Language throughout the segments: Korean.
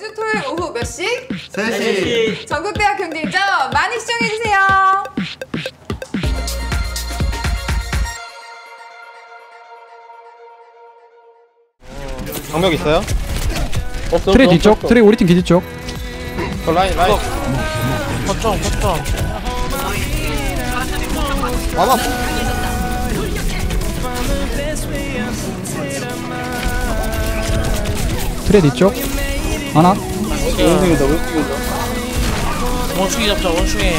매주 토요일 오후 몇 시? 3시. 전국대학 경쟁전 많이 시청해주세요. 장벽 있어요? 없어. 트레 뒤쪽, 트레 우리 팀 기지 쪽. 라인. 거점. 와봐. 트레 뒤쪽. 하나. 원숭이다. 원숭이 잡자 원숭이.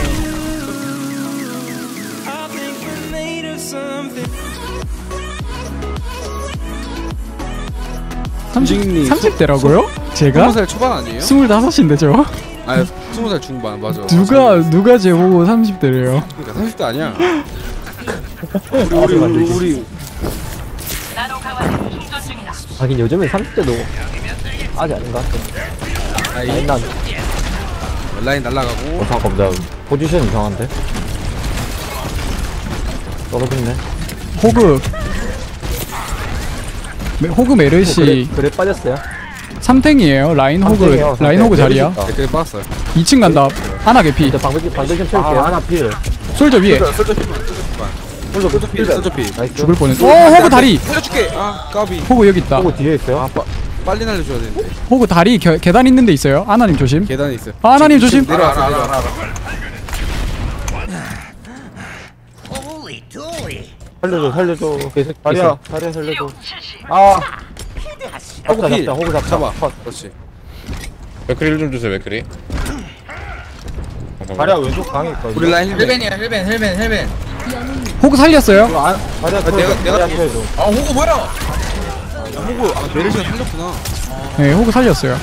김진님 30대라고요? 제가? 20살 초반 아니에요? 25인데 저? 아니 20살 중반 맞아. 누가 제 보고 30대래요? 그러니까 30대 아니야. 우리 하긴 요즘엔 30대도 아직 아닌 것 같아. 라인 날라가고. 잠깐만, 포지션 이상한데? 떨어졌네. 호그 메르시 그래 빠졌어요? 3탱이에요. 라인 호그 자리야. 댓글에 빠졌어요. 2층 간다. 하나 개피. 일단 방벽 좀 채울게요. 하나 필. 솔저 위에. 솔저피. 나이스. 죽을 뻔했어. 오, 호그 다리. 살려줄게. 아 까비. 호그 여기 있다. 호그 뒤에 있어요? 빨리 날려줘야 되는데. 호그 다리 계단 있는 데 있어요. 아나님 조심. 계단에 있어요. 아나님 조심. 내려왔어. 살려줘. 계속 다리야 살려줘. 호그 필. 호그 잡아. 그렇지. 맥크리 좀 주세요. 맥크리. 다리야 왼쪽 방에 있거든. 우리 라인 힐벤. 헬벤. 호그 살렸어요. 다리야 내가 해줘. 아 호구 뭐야? 호그 메르시가 살렸구나. 네, 호그 살렸어요.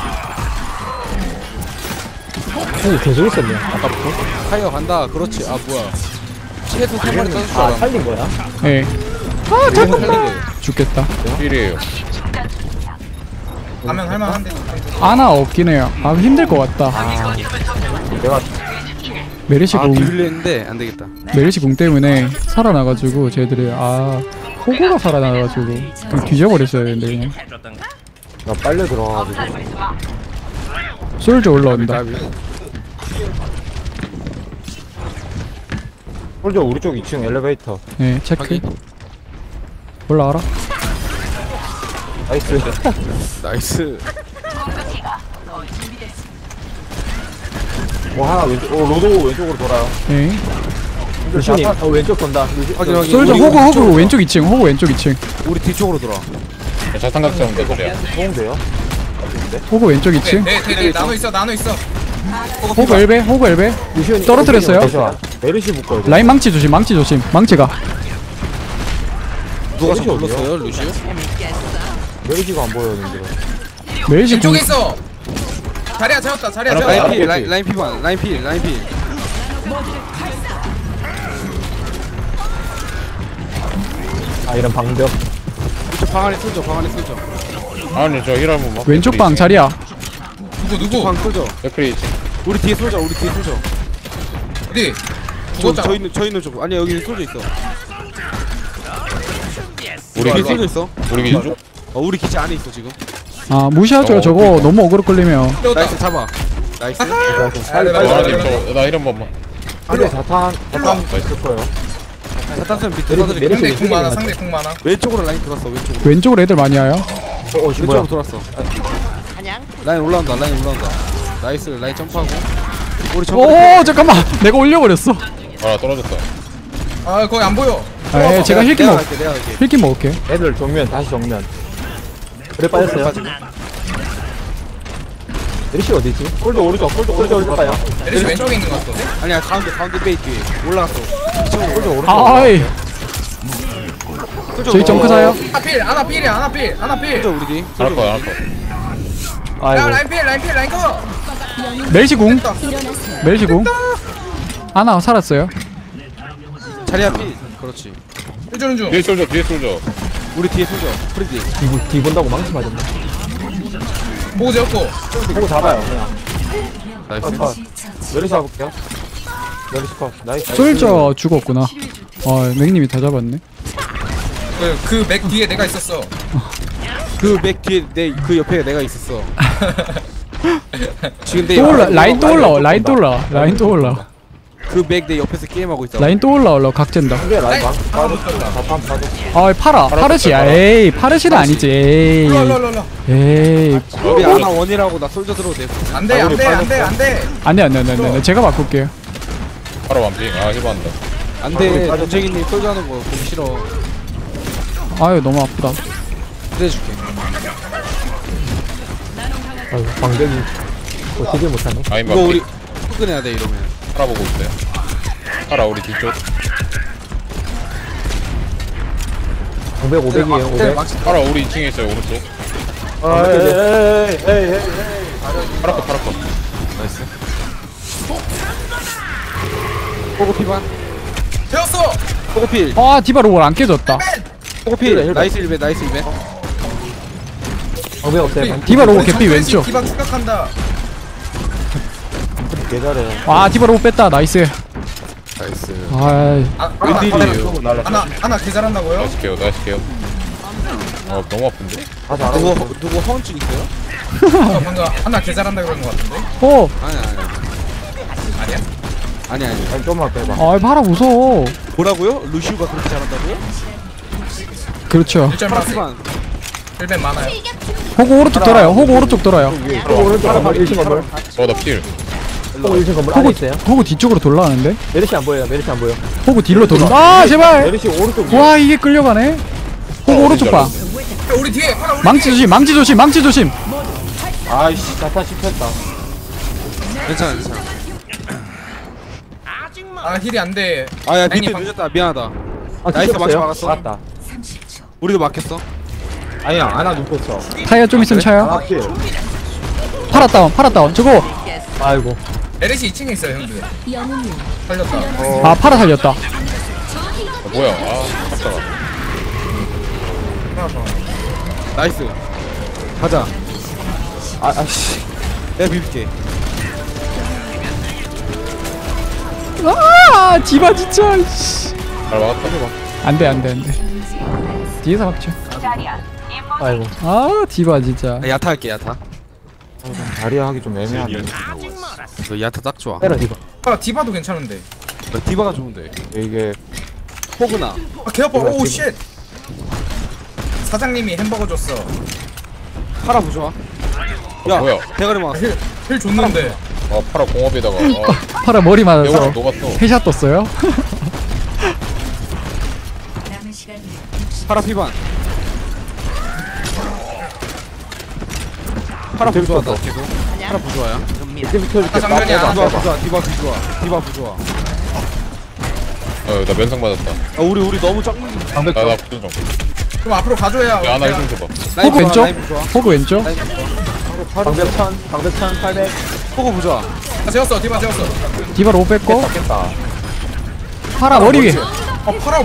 호그 계속 있었네. 아까부터. 타이어 간다. 그렇지. 아 뭐야. 최소 3마리 떠줄 줄 알았네. 살린 거야? 네. 아 잠깐만. 죽겠다. 필이에요. 가면 할만한데. 아나 없긴 해요. 아 힘들 것 같다. 내가 메르시 공 비빌려 했는데 안 되겠다. 메르시 공 때문에 살아나가지고 쟤들이 호구가 살아나가지고 그냥 뒤져버렸어야 되는데 그냥. 나 빨려 들어가가지고. 솔저 올라온다. 홀저 우리 쪽 2층 엘리베이터. 네, 체크. 확인. 올라와라. 나이스. 나이스. 하나 왼쪽. 로드 왼쪽으로 돌아요. 네. 루시님. 왼쪽 돈다. 확인. 솔저 우리 호그 오른쪽으로. 왼쪽 2층. 호그 왼쪽 2층. 우리 뒤쪽으로 돌아. 자탄각성 맥크리야. 좋은데요? 호그 왼쪽 2층. 네 나눠 있어. 호그 엘베. 루시언이 떨어뜨렸어요? 메르시 묶어야 돼. 라인 망치 조심. 망치가. 누가 메르시 저 어디야? 불렀어요, 루시오? 메르시가 안 보였는데. 메르시 공. 왼쪽에 있어. 자리야 채웠다. 라인 필, 라인 필만, 라인 필. 이런 방벽. 이쪽 방 안에 쏠죠. 아니 저 힐 한번. 왼쪽 방 자리야. 누구? 방 쏠죠. 맥크리. 우리 뒤에 쏠죠. 어디? 저 있는 쪽. 아니야 여기 쏠져 있어. 우리 뒤에 기지. 쏠져 있어. 우리 기지 쪽. 우리 기지 안에 있어 지금. 무시하죠. 저거 너무 어그로 끌리면. 나이스 잡아. 나이스. 빨리. 아나님 저나 힐 한 번만. 빨리 자탄 있을 거예요. 사탄선 밑에 떠드릴게. 메르시 상대 공 많아. 왼쪽으로 라인 돌았어. 왼쪽으로 애들 많이 와요. 왼쪽으로 돌았어. 라인 올라온다. 나이스. 라인 점프하고. 우리 오, 잠깐만. 내가 올려버렸어. 아 떨어졌다. 아 거기 안 보여. 제가 힐kim 내가 갈게. 힐kim 먹을게. 애들 다시 정면. 그래 빠졌어요. 메르시 어디 있지? 홀더 오른쪽 빠요. 내리시 왼쪽에 있는 것 같아. 아니야 가운데 베이 뒤에 올라갔어. 홀더 오른쪽. 아이. 저희 정크 사요? 하나 필이야. 쏠죠 우리 뒤. 할 거야. 야 아이고. 라인 커. 멜시 공. 아나 살았어요. 자리야 필. 그렇지. 해주는 중. 뒤에 쏠져. 우리 뒤에 쏠죠. 프리디. 뒤 본다고 망치 맞았네. 보고 재웠고. 보고 잡아요. 그냥. 나이스. 메르시 잡을게요. 메르시 컷. 나이스. 솔저 죽었구나. 맥님이 다 잡았네. 그 맥 뒤에 내가 있었어. 그 맥 뒤에 그 옆에 내가 있었어. 지금 내 또 올라 옆에 라인 또 올라와 또 라인 또 올라와 라인 또 올라와 그맥 내 옆에서 게임하고 있어. 라인 또 올라와 각젠다. 이게 라인 하나 빠졌어. 못 떴다. 자판 빠졌어. 아 파르시야. 에이 파르시는 아니지. 에이 일로 일로. 에이 우리 아나 원이라고 나 솔저 들어도 돼. 안돼 안돼 안돼 안돼. 안돼 제가 바꿀게요. 바로 완빙. 아 힐한다. 안돼. 동생이님 솔저 하는 거 보기 싫어. 아유 너무 아프다. 그래줄게. 아유, 방벽이 버티지 못하네. 아임 이거 우리 완빙. 퇴근해야 돼 이러면. 팔아보고 있어요. 팔아 우리 뒤쪽. 방벽 500이에요. 500. 팔아 우리 2층에 있어요 오른쪽. 에이. 팔아커 팔아커. 나이스. 호구피반. 되었어. 호구필. 아 디바 로봇 안 깨졌다. 호구필. 나이스 1배 나이스 1배. 방벽 없어요. 디바 로봇 개피 왼쪽. 디바 추격한다. 개 잘해. 아 디바 로봇 뺐다. 나이스. 나이스. 아 웬일이에요? 하나 개 잘한다고요? 나이스 케어 나이스 케어. 너무 아픈데? 다 잘하고. 누구 허언증 있어요? 방금 하나 개 잘한다 그런 거 같은데? 오. 아니 아니야? 아니. 아니, 좀만 빼봐. 아 파라 무서워. 뭐라고요? 루시우가 그렇게 잘한다고요? 그렇죠. 1점 파라피반. 1벤 많아요. 호구 오른쪽 돌아요. 호구 오른쪽 돌아요. 오른쪽 건물 1층 건물. 어나 필. 호구 1층 건물 안에 호구 있어요. 호구 뒤쪽으로 돌아가는데. 메르시 안 보여요. 메르시 안 보여. 호구 뒤로 돌아. 아 제발. 메르시 오른쪽 위에. 와 이게 끌려가네. 호구 오른쪽 봐. 우리 뒤에 하나 우리 망치 조심. 아이씨, 자판 씹혔다. 괜찮아. 아 힐이 안 돼. 아야 아니, 밑에 방- 늦었다. 미안하다. 아, 나이스, 씹혔어요? 막았어. 맞다. 우리도 막혔어. 아니야, 안아 눕혔어. 타이어 좀 있으면 차요. 아, 필. 파라 다운. 저거 아이고. LS 2층에 있어요 형들. 살렸다. 아 파라 살렸다. 뭐야? 아 깜짝아. 하나 더. 나이스. 가자. 아씨. 내가 비빌게. 아 디바 진짜. 씨. 잘 막았다. 안돼. 뒤에서 막죠. 아이고. 아 디바 진짜. 나 야타 할게 야타. 자리야 하기 좀 애매하네. 너 야타 딱 좋아. 때려, 디바. 아 디바도 괜찮은데. 너 디바가 좋은데. 이게. 호그나. 아개 아파. 오 쉣. 사장님이 햄버거 줬어. 파라 부좋아. 야 뭐야? 대가리 막았어. 힐 줬는데. 아 팔아 공업에다가. 파라 머리 맞아서 매우 녹았어. 헤샷 떴어요. 파라 피반. 파라 부좋아다 계속. 파라 부좋아야. 이때부터 아 장면이야. 부좋아. 디바 부좋아. 나 면상 맞았다. 아 우리 너무 짝꿍. 나 부전 좀. 그럼 앞으로 가줘야. 야 하나 힐좀 줘봐. 호구 왼쪽. 호구 왼쪽. 방벽천 800. 호그 부좋아. 아, 재웠어. 디바 재웠어. 디바 로봇 뺐고 깼다. 파라 머리 위에. 팔아.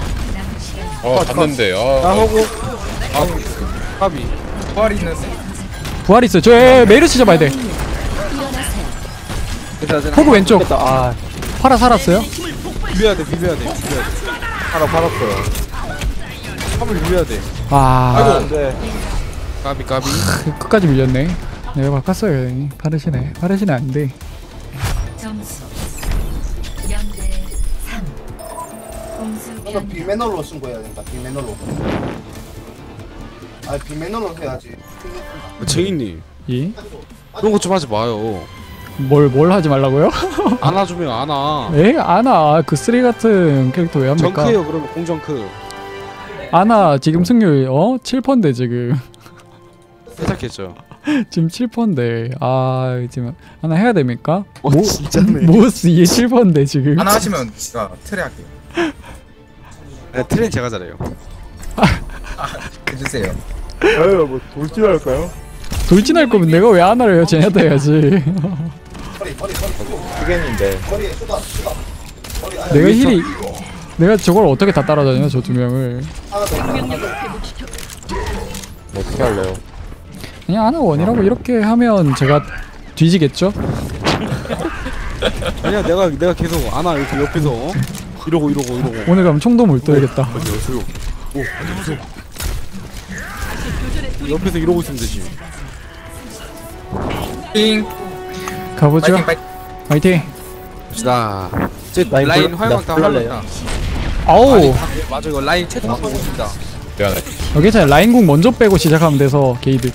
갔는데. 나 호그. 까비. 부활이 있는. 부활 있어요. 저 메르시 잡아야 돼. 괜찮아. 호구 왼쪽. 깼다. 아, 파라 살았어요. 비벼야 돼. 하나 팔았어요. 화물 비벼야 돼. 와 안 돼. 까비. 끝까지 밀렸네. 내가 바꿨어요. 파르시네 안돼. 점수 0대 3 공수 이거 비매너로 쓴 거야 된다. 비매너로. 아 비매너로 해야지. 쟁이님 예? 그런 거 좀 하지 마요. 뭘 하지 말라고요? 안아주면 안아. 에? 아나 그 쓰레기 같은 캐릭터 왜 합니까? 정크예요 그러면 공정크. 아나 지금 승률 7%인데 지금 괜찮겠죠. 지금 7%인데 아 지금 하나 해야 됩니까? 진짜네. 모스 이게 7%인데 지금 하나 하시면 제가 트레 할게요. 네, 트렌 제가 잘해요. 해주세요. 에휴, 뭐, 돌진할까요? 돌진할 거면 내가 왜 하나를 해요? 쟤네도 해야지. 크겐인데. 내가 힐이 내가 저걸 어떻게 다 따라다녀 저 두 명을. 어떻게 할래요? 그냥 하나 원이라고 이렇게 하면 제가 뒤지겠죠? 아니야 내가 계속 안아 이렇게 옆에서 이러고. 오늘 가면 총도 못 떠야겠다. 옆에서 이러고 있으면 되지. 띵. 가보죠. 파이팅 파이팅. 화이팅. 봅시다. 제 라인 라인 불- 활강다 나 활강다. 아우. 맞아 이거 라인 최소 한번 봅시다. 내가 괜찮아요. 라인궁 먼저 빼고 시작하면 돼서 게이드.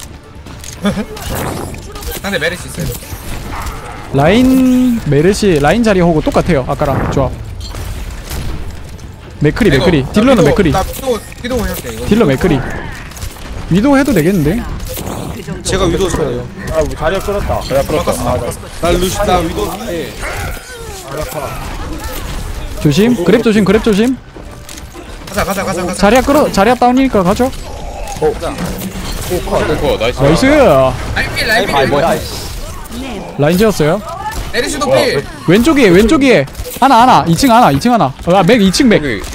상대 메리시 있어요. 라인 메르시 라인 자리 호고 똑같아요. 아까랑 조합. 맥크리 맥크리. 딜러는 맥크리. 나 위도 해볼게 이거. 딜러 맥크리. 위도 해도 되겠는데? 제가 위도 쳐요. 아 우리 자리가 끌었다. 그래 풀었다. 나 루시 나 위도 해. 조심. 그랩 조심. 그랩 조심. 가자. 자리야 끌어. 자리야 다운이니까 가죠. 오 나이스. 나이스. 라인 아 뭐야? 라인 지었어요. 메리시도 필. 왼쪽이에. 하나. 2층 하나. 아, 맥 2층 맥. 여기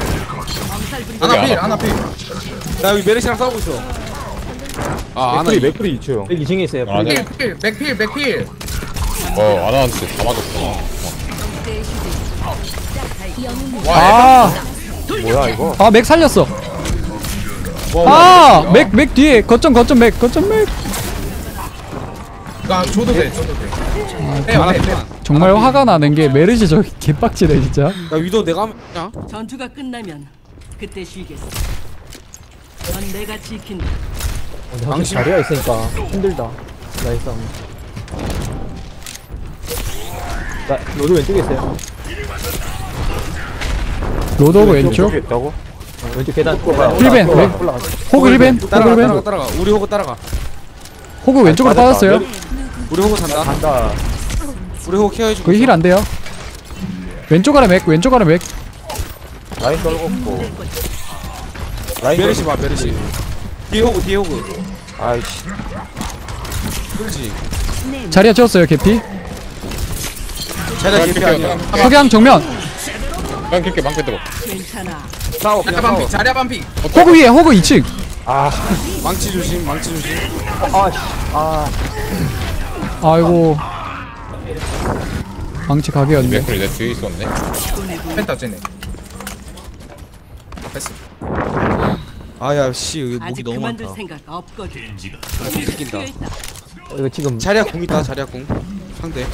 하나 필. 나 여기 메르시랑 싸우고 있어. 아 아나 맥크리 2층. 여기 2층에 있어요. 아, 네. 맥필. 아나한테 다 맞았어. 아, 뭐야 이거? 아, 맥 살렸어. 아, 맥 뒤에. 거점 맥. 아 줘도 돼. 아나 빼. 필요한. 정말 화가 나는 게 메르시 저기 개빡치네 진짜. 나 위도 내가 하면 전투가 끝나면 그때 쉬겠어. 넌 내가 지킨다. 당신 자리가 있으니까 힘들다. 나이 싸움. 나 로드 왼쪽에 있어요. 로드오브 왼쪽. 있다고? 왼쪽 계단. 힐벤. 호그 힐벤. 따라가. 우리 호구 따라가. 호그 왼쪽으로 빠졌어요. 우리 호구 잔다. 간다. 우리 호구 케어해주고. 거기 힐 안 돼요. 왼쪽 아래 맥. 라인 떨궜고. 라인 메르시 봐 메르시. 뒤에 호구. 아이씨. 그렇지. 자리야 지었어요 개피. 자리야 개피 아니야. 석양 정면. 그냥 그렇게 방패 들어. 괜찮아. 싸워 그냥 싸워. 자리야 반피. 호그 위에 호그 2층. 망치 조심. 아이고. 망치 각이었네. 맥클이 내 뒤에 있었네. 펜타 쟤네. 됐어. 아야 씨 여기 목이 아직 너무 그만둘 많다. 생각 없거든. 느낀다. 이거 지금 자리야 궁 있다. 자리야 궁. 상대.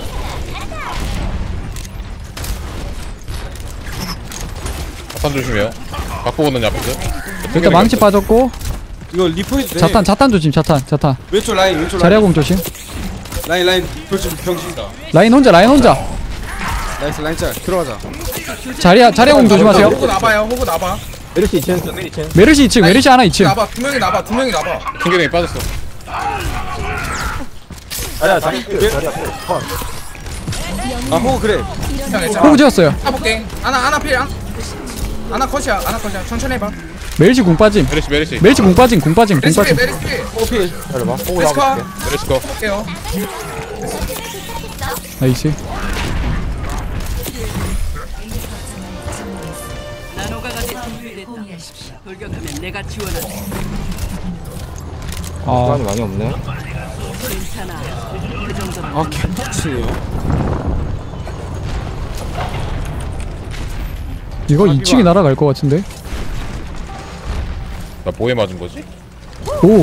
자탄 조심해요. 갖고 오는 앞에서. 일단 망치 빠졌고. 이거 리포해도 돼. 자탄 조심. 자탄. 왼쪽 라인. 자리야공 조심. 라인. 그렇지 병신이다. 라인 혼자. 나이스 라인 짤. 들어가자. 자리야공 조심하세요. 호구 나봐. 메르시 2층. 메르시 2층. 메르시 하나 2층. 나봐. 두 명이 나봐. 튕겨내기 빠졌어. 자리야 자리. 자리야. 아 호구 그래. 호그 지었어요. 해볼게. 하나 필. 하나 컷이야. 천천히 해봐. 메르시 궁 빠짐. 메르시. 메르시 궁 빠짐. 메리시 필. 호필. 기다려봐. 호구 메리시 컷. 나갈게. 메르시 거. 할게요. 나이스. 나노가가 내 준비됐다. 돌격하면 내가 지원한다. 아, 시간이 많이 없네. 괜찮아. 그 정도면 아 개빡치네요. 이거 2층이 날아갈 것 같은데. 나 뭐에 맞은 거지? 오.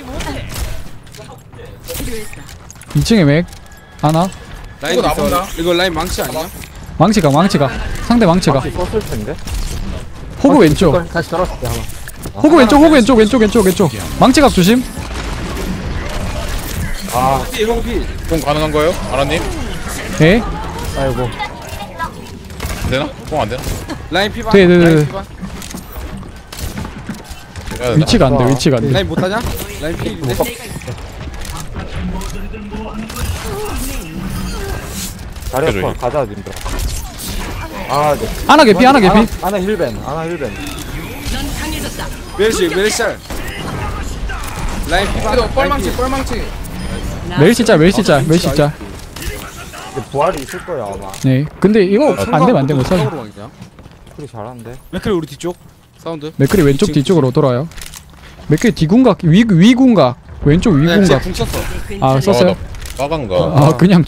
필요했다. 2층에 맥 하나. 라인 호구 있어. 나본다. 이거 라인 망치 아니야? 망치가 상대 망치가. 썼을 텐데. 호그 왼쪽. 다시 떨었을게 하나. 호그 왼쪽. 망치각 조심. 필 호구 필. 공 가능한 거예요? 아라님? 예. 아이고. 안 되나? 공 안 되나? 라인 피반. 네. 라인 피반. 해야 되나? 위치가 안 돼. 라인 못 하냐? 라인 필인데. 자리야 저기. 가자 님들. 아, 네. 하나 개피. 하나 힐벤. 넌 강해졌다. 메르시 짤. 라인 피반. 그래도 뻘망치. 메르시 짤. 근데 부활이 있을 거야 아마. 네. 근데 이거 안 되면 못 살려. 그리 잘하는데. 맥클 우리 뒤쪽. 사운드. 맥클이 왼쪽 뒤쪽으로 돌아요. 맥클이 뒤궁각 위궁각 왼쪽 네, 위궁각. 궁 썼어. 아 썼어요? 빠간가? 아 그냥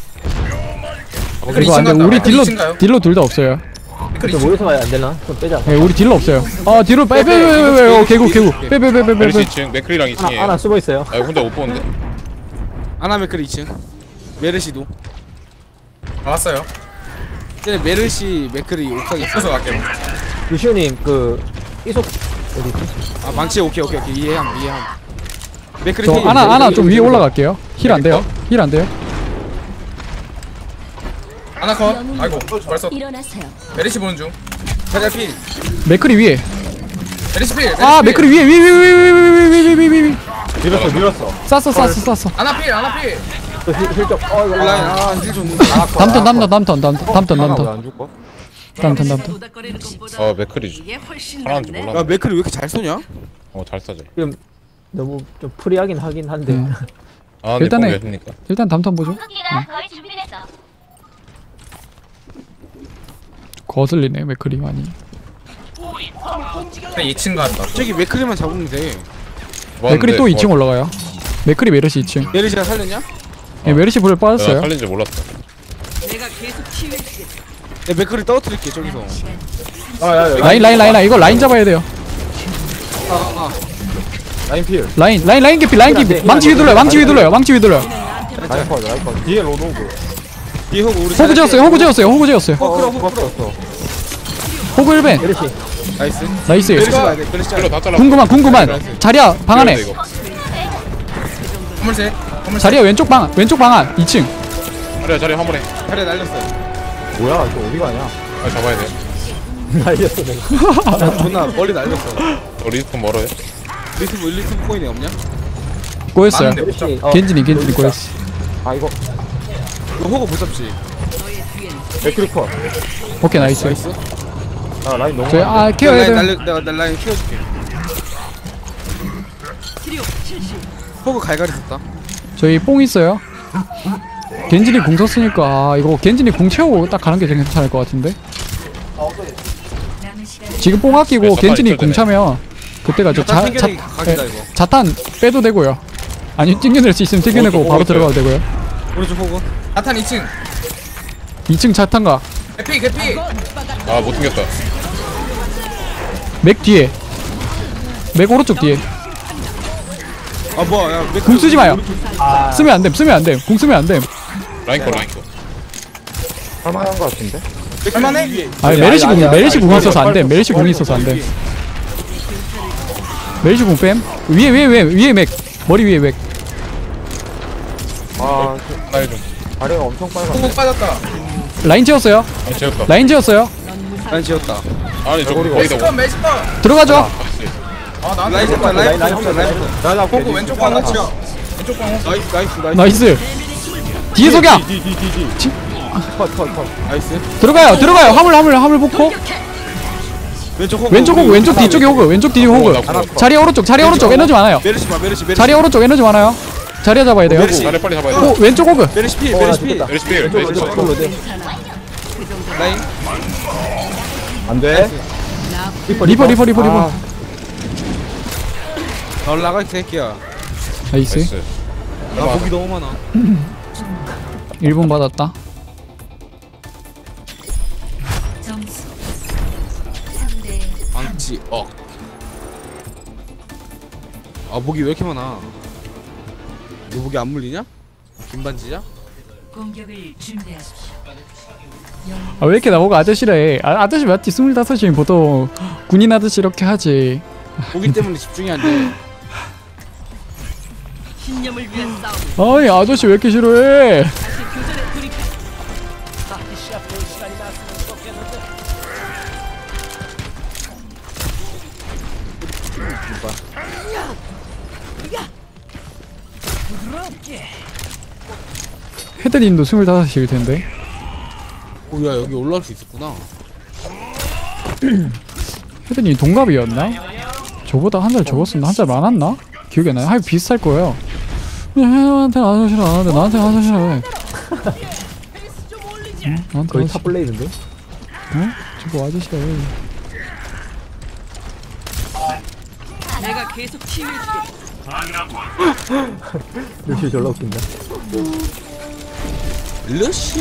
이거 안 돼. 우리 딜러 둘 다 없어요. 근데 모여서 가야 안 되나? 좀 빼자. 네, 우리 딜러 없어요. 아 뒤로 빼 개구 메르시 빼. 2층, 맥클이랑 2층이에요. 하나 숨어 있어요. 아 혼자 못 보는데? 아나 맥크리 2층. 메르시도. 왔어요. 쟤네 메르시 맥크리 옥상에 있어. 있어서 갈게요. 루시오님 그 이속 어디 있지? 아 망치 오케이 이해함. 맥크리 저 힐. 아나 좀 위에 올라갈게요. 힐 안 돼요. 힐 안 돼요. 아나 컷. 아이고 벌써 일어나세요. 메리시 보는 중. 자리야 필. 맥크리 위에. 메리시 필. 아 맥크리 위에 위. 밀었어. 쌌어. 아나 필. 또 힐적. 이거 라인 아힐 줬는데. 담턴. 안 줄거? 담턴. 도닥거리는 것보다 맥크리 이게 훨씬 하나인지 낫네. 몰라. 야 맥크리 왜 이렇게 잘 쏘냐? 잘 써져. 지금 너무 좀 프리하긴 하긴 한데. 아 일단은- 왜 했습니까? 일단 담턴 보죠. 거의 준비됐어. 거슬리네 맥크리 많이. 2층 갔다. 저기 맥크리만 잡으면 돼. 맥크리 또 2층 올라가요. 맥크리 메르시 2층. 메르시가 살렸냐? 예, 메르시 불 빠졌어요. 살린 줄 몰랐어. 내가 계속 치유해주겠어. 내 맥크리 떨어뜨릴게 저기서. 야야 라인 이거 라인 잡아야 돼요. 라인 필. 라인 개피. 망치 위 둘러요. 라인 컷. 뒤에 로도그. 뒤에 호구 우리. 호구 지었어요. 끌어. 호구 1벤. 메르시. 나이스. 나이스. 메르시 봐야 돼. 메르시 킬로 다 잘라. 궁금한. 자리야 방 안에. 건물세. 자리야 왼쪽 방안 2층. 자리 화물해. 자리야 날렸어. 뭐야 이거 어디 가냐? 잡아야 돼. 날렸어 내가. 존나 멀리 날렸어. 리스폰 멀어요. 리스브 코인이 없냐? 꼬였어요. 많은데 못 잡. 메르시. 겐진이 꼬였어. 아 이거 이거 호구 못 잡지. 맥크리 컷. 오케이 나이스. 아 라인 너무. 저희 케어해야 돼요. 내가 라인 키워줄게. 호구 갈갈이 썼다. 저희 뽕 있어요. 겐진이 궁 썼으니까 이거 겐진이 궁 채우고 딱 가는 게 괜찮을 것 같은데. 남은 시간 지금 뽕 아끼고 네, 겐진이 빨리 궁 차면 그때가 저 자탄 튕겨내기 각이다 이거. 자탄 빼도 되고요. 아니 튕겨낼 수 있으면 튕겨내고 바로 들어가도 되고요. 오른쪽 호구. 아탄 2층. 2층 자탄가 개피. 못 튕겼다. 맥 뒤에. 맥 오른쪽 뒤에. 아 뭐야 야 맥크리. 궁 쓰지 마요. 쓰면 안 됨. 궁 쓰면 안 됨. 라인 거. 할만한 거 같은데? 할만해? 아니 메르시 궁이 있어서 안 됨. 메르시 궁이 있어서 안 됨. 메르시 궁 뺨. 위에 맥. 머리 위에 맥. 아 하나 좀. 다리가 엄청 빨간. 호구 빠졌다. 라인 지었어요. 재웠다. 라인 지었어요. 라인 지었다. 아니 저 거리가 거기다. 메시컷. 들어가죠. 나 라인 잡다 라인 잡다 라인 잡다. 나나 호구 왼쪽 방 호구. 왼쪽 방 호구. 나이스. 뒤에 속야. 컷. 나이스. 들어가요. 화물 붙고. 왼쪽 호구. 왼쪽 뒤쪽에 호그. 왼쪽 뒤에 호그. 자리 오른쪽 에너지 많아요. 메르시 봐 메르시. 자리 오른쪽 에너지 많아요. 자리야 잡아야 돼요. 메르시. 자리 빨리 잡아야 돼. 오 왼쪽 호그. 메르시 필. 메리스 필. 라인. 안돼. 리퍼. 널 나가 이 새끼야. 나이스. 나이스. 나 목이 너무 많아. 1분 받았다. 점수 3대 망치 아 목이 왜 이렇게 많아? 너 목이 안 물리냐? 김반지야? 공격을 준비하십시오. 아 왜 이렇게 나보고 아저씨래. 아저씨 맞지? 25이면 보통 군인 아저씨 이렇게 하지. 목이 때문에 집중이 안 돼. 신념을 위한 싸움. 아니 아저씨 왜 이렇게 싫어해? 다시 교전에 돌입해. 헤드님도 25일 텐데. 오야 여기 올라올 수 있었구나. 헤드님 동갑이었나? 저보다 한 살 적었었나? 한 살 많았나? 기억이 안 나요. 하여 비슷할 거예요. 나한테 아저씨라 하는데 나한테 아저씨라 해. 응? 나한테 거의 아저씨. 탑블레이드인데? 어? 저거 아저씨라 해. 내가 계속 치유해주겠어. 루시 졸라 웃긴다. 러쉬. 4,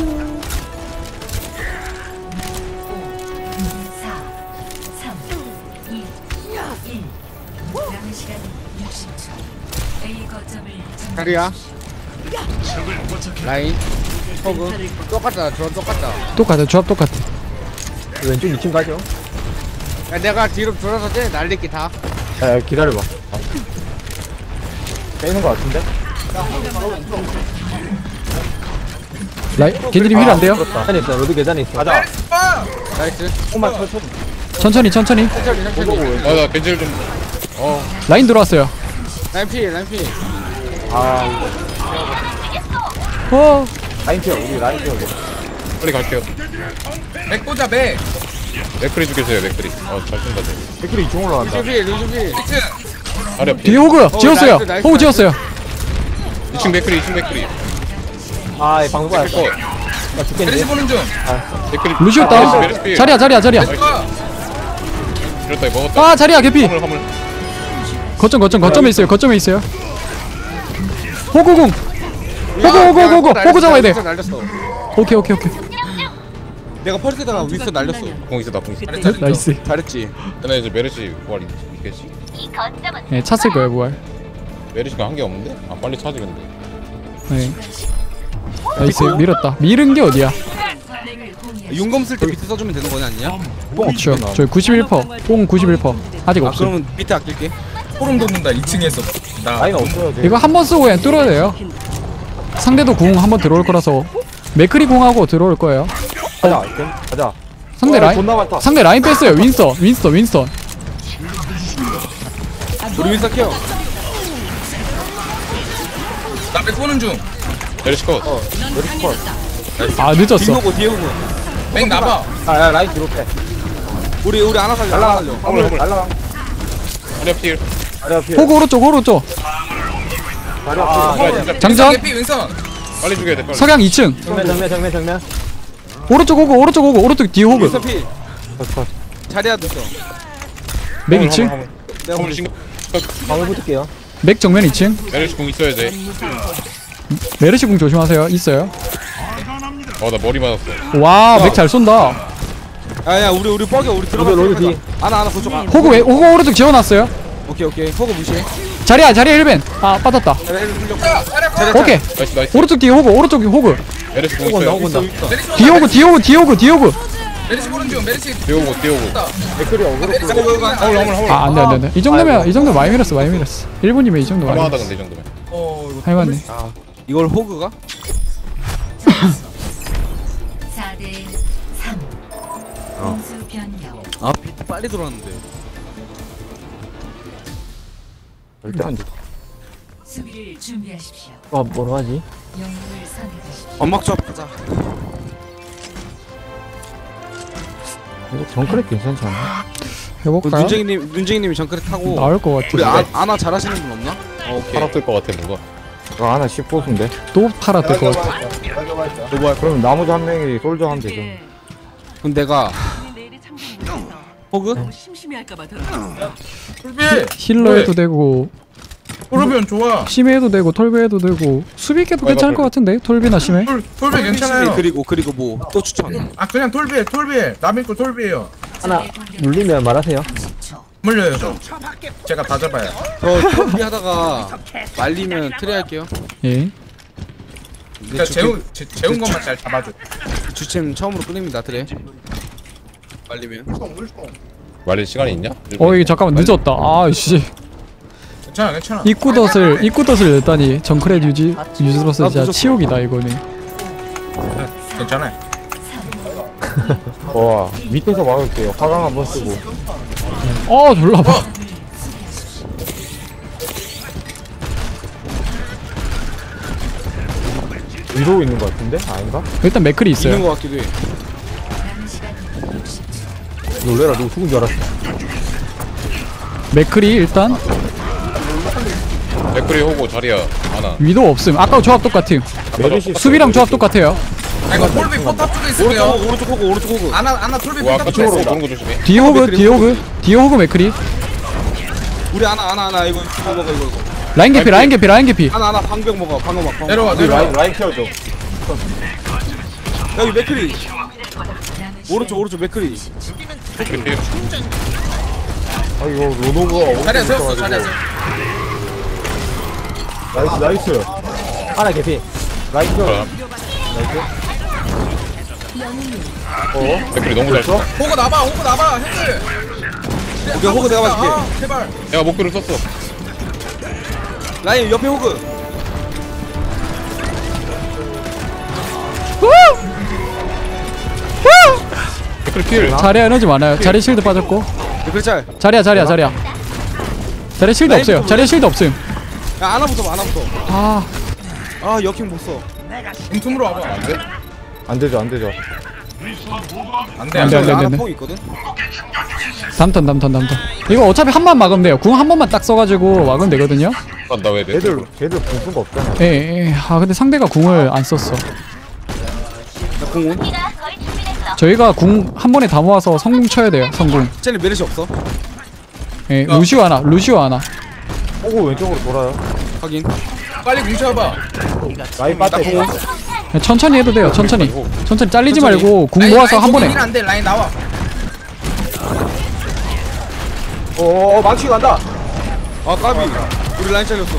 3, 2, 1. 남은 시간 60초. A 거점을 자리야. 라인 호그 똑같다. 저 똑같다. 똑같아 조합 똑같아. 왼쪽 2층 가죠. 야, 내가 뒤로 돌아서 쟤 날릴게 다. 야 기다려봐. 빼는 거 같은데? 라이 걔들이 힐 안 돼요? 계단에 있어. 로드 계단에 있어. 가자. 나이스. 조금만 천천히. 천천히 천천히. 천천히. 나 벤질 좀. 라인 들어왔어요. 라인 피 라인 피. 어 라인 피어. 우리 라인 피어. 빨리 갈게요. 맥 꽂아 맥. 맥크리 죽겠어요, 맥크리. 잘 쓴다, 쟤. 댓글이 이중 올라간다. 루즈피 루즈피. 2층. 다리 앞에. 뒤에 호그 지웠어요. 나이스, 나이스, 호그 나이스. 지웠어요. 2층 맥크리, 2층 맥크리. 아 방금 맥크리 봤어. 컷. 나 죽겠는데? 메르시 보는 중. 맥크리. 루시오 아, 다운. 메르시 필. 자리야 나이스. 아, 이랬다, 먹었다. 아 자리야 개피. 화물. 거점에 있어요. 거점에 있어요. 호구궁. 호구 잡아야 돼. 날렸어. 오케이. 내가 펄스에다가 윈스 날렸어. 공 있어, 나공 있어. 나이스. 잘했지. 근데 이제 메르시 부활 있겠지? 네 찼을 거예요 부활. 메르시가 한 게 없는데? 빨리 찾으 근데. 네. 나이스 밀었다. 밀은 게 어디야? 용검 쓸 때 비트 써주면 되는 거냐 아니냐? 그렇죠. 저희 91%. 뽕 91%. 아직 아 없어. 그러면 비트 아낄게. 소름 돋는다 2층에서. 나. 라인 없어요. 이거 한 번 쓰고 그냥 뚫어야 돼요. 상대도 궁 한 번 들어올 거라서 맥크리 궁하고 들어올 거예요. 가자. 가자. 상대 라인 존나 많다. 상대 라인 뺐어요. 윈스턴. 우리 윈스 키워. 나맥 보는 중. 메르시 컷. 아 늦었어. 뒤에 오고. 맥 나봐. 아 라인 뒤로 빼. 우리 하나 살려. 날라가. 화물. 날라가. 다리 앞에 필. 다리 앞에. 호구 오른쪽. 다리 앞에. 장전. 개피 윈선. 빨리 죽여야 돼, 빨리. 석양 2층. 정면. 오른쪽 호구. 오른쪽 뒤에 호그. 윈스 피. 자리야 됐어. 맥 2층. 내가 화물 우리 신경. 방을 붙을게요. 맥 정면 2층. 메르시 공 있어야 돼. 메르시 궁 조심하세요. 있어요. 나 머리 맞았어. 와, 맥 잘 쏜다. 야야 우리 뻐겨 우리 들어가. 로드 뒤. 하나 그쪽. 호구 오른쪽 지워놨어요. 오케이 호그 무시해. 자리야 1벤. 아 빠졌다. 오케이. 나이스. 오른쪽 뒤에 호그. 메르시 공 있어요. 나온다. 뒤에 호그. 메르시 보는 중. 메르시. 뛰어오고. 댓글이 어그로. 화물. 아 안돼. 이 정도면 많이 밀었어. 1분이면 이 정도 많이 할만하다, 밀었어. 근데 이 정도면. 할만해. 이걸 호그가? 4대 3. 공수 변경. 아 비트 빨리 들어왔는데. 일단 수비를 준비하십시오. 뭐로 하지? 영웅을 선택하십시오. 엄막 조합 가자. 이거 정크랙 괜찮지 않나? 해볼까요? 눈쟁이님이 정크레 타고. 나올 것 우리 같은데. 아나 잘하시는 분 없나? 오케이. 팔아 뜰것 같아, 뭔가. 이거 하나 10포수인데. 또 팔아 뜰것 같아. 그럼 나머지 한 명이 솔저 하면 되죠. 그럼 내가 내일이 참 못해서 호그? 너무 심심해할까봐 들어. 톨비. 힐러 해도 되고 톨비면 좋아. 심해 해도 되고 톨비 해도 되고 수비 해도 괜찮을 것 같은데 톨비나 심해. 톨비 괜찮아요. 그리고 뭐 또 추천. 아 그냥 톨비. 남의 거 톨비예요. 하나 물리면 말하세요. 물려요 저. 제가 다 잡아요. 저 톱비 하다가 말리면 트레 할게요. 예. 그러니까 재운 것만 잘 잡아줘. 주챔 처음으로 끊입니다 트레. 말리면. 말릴 시간이 있냐? 이게 잠깐만 늦었다. 아씨. 괜찮아. 입구덧을 냈다니 정크레 유저로서 진짜 치욕이다 이거는. 괜찮아요. 와 밑에서 막을게요. 화강 한번 쓰고. 졸라봐. 위로 있는 것 같은데? 아닌가? 일단 맥클이 있는 있어요. 것 같기도 해. 놀래라 누구 죽은 줄 알았어. 맥클이 일단 맥크리 호고 자리야. 하나. 위도 없음. 아까 조합 똑같음. 메르시 수비랑 조합 똑같아요. 아 이거 톨비 포탑 쪽에 있을게요. 오른쪽 호그. 아나 톨비 와, 포탑 아까 쪽에 쪽으로 있어. 도는 거 조심해. 뒤에 호그 맥클이. 우리 하나 이거 먹어 이거. 라인 개피. 하나 방벽 먹어. 방어 막. 내려와. 라인 키워줘. 여기 맥크리. 오른쪽 맥크리. 맥크리 필. 아 이거 로노가 자리에 세웠어. 자리에 세웠어. 나이스. 하나 개피. 라이트. 댓글이 너무 잘 써. 호그 나봐 형들. 오케이, 호그 내가 봐줄게. 제발. 내가 목표를 썼어. 라인 옆에 호그. 댓글 킬. 자리야 에너지 많아요. 자리 실드 빠졌고. 댓글 짤. 자리야. 자리 실드 라인 없어요. 좀 자리 실드 없음. 야, 아나부터 봐, 아나부터. 아, 아, 역행 못 써. 뭉틈으로 와봐. 안 돼? 안 되죠. 안 돼. 안 돼. 아나 뽕 있거든. 담턴. 이거 어차피 한 번 막으면 돼요. 궁 한 번만 딱 써가지고 막으면 되거든요. 나왜 내? 걔들 공수가 없잖아. 예. 아 근데 상대가 궁을 안 썼어. 나 공원. 저희가 궁 한 번에 다 모아서 성궁 쳐야 돼요. 성궁. 쟤네 메르시 없어. 예. 루시오 하나. 호구 왼쪽으로 돌아요. 확인. 빨리 뭉쳐봐. 라인 빠져 있고. 예, 천천히 해도 돼요. 천천히 잘리지 말고 궁 모아서 한 번에. 안돼 라인 나와. 망치 간다. 아, 까비. 우리 라인 잘렸어.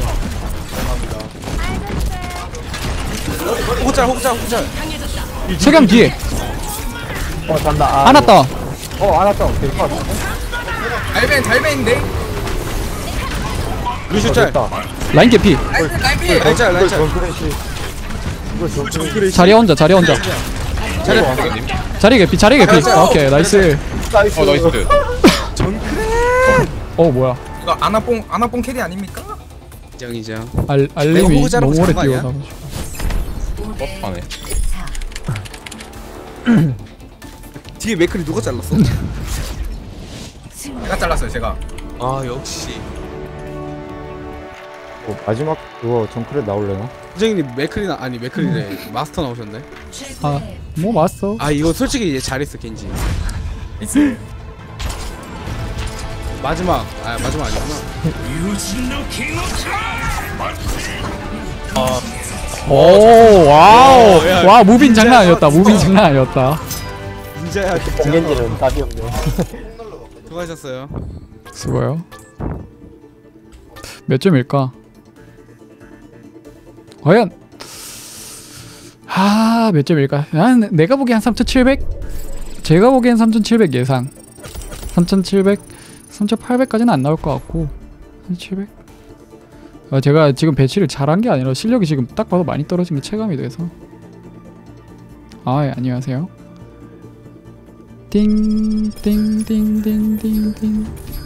호짤. 석양 뒤에 잔다. 아, 하나 다운. 하나 다운. 될것 같아. 달벤인데. 루슈 짤. 됐다. 라인 개피. 라인 라인 짤. 정크래시. 이거 정크래시. 자리야 혼자. 자리 개피. 오케이 나이스. 나이스. 나이스. 뭐야. 이거 아나뽕 캐리 아닙니까? 인정. 알림이 호구 자르고 너무 오래 잔거 아니야? 뛰어나가지고. 뻔하네. 뒤에 맥클이 누가 잘랐어? 제가 잘랐어요 제가. 아, 역시. 마지막 그거 정크래 나올래나? 부장님 맥클이나 아니 맥클이래. 마스터 나오셨네. 뭐 맞어. 아, 이거 솔직히 얘 잘했어, 겐지. 마지막 아니구나. 와우. 야, 와 무빙 장난 아니었다. 진짜야. 공겐지는 답이 없네. 수고하셨어요. 수고요. 몇 점일까? 과연 몇 점일까? 내가 보기엔 한 3,700? 제가 보기엔 3,700 예상. 3,700, 3,800까지는 안 나올 것 같고 3,700? 제가 지금 배치를 잘한 게 아니라 실력이 지금 딱 봐도 많이 떨어진 게 체감이 돼서. 예, 안녕하세요. 띵띵띵띵띵띵.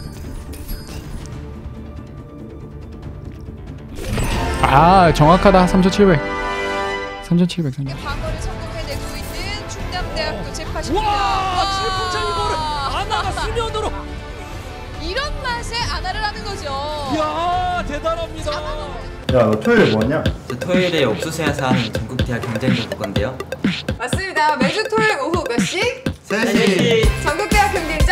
정확하다. 3,700. 과거를 성공해내고 있는 충남대학교 제80입니다. 아나가 수면으로. 이런 맛에 아나를 하는 거죠. 야, 대단합니다. 야, 너 토요일에 뭐하냐? 저 토요일에 옥수수에서 하는 전국대학 경쟁력 볼 건데요. 맞습니다. 매주 토요일 오후 몇 시? 3시. 전국대학 경기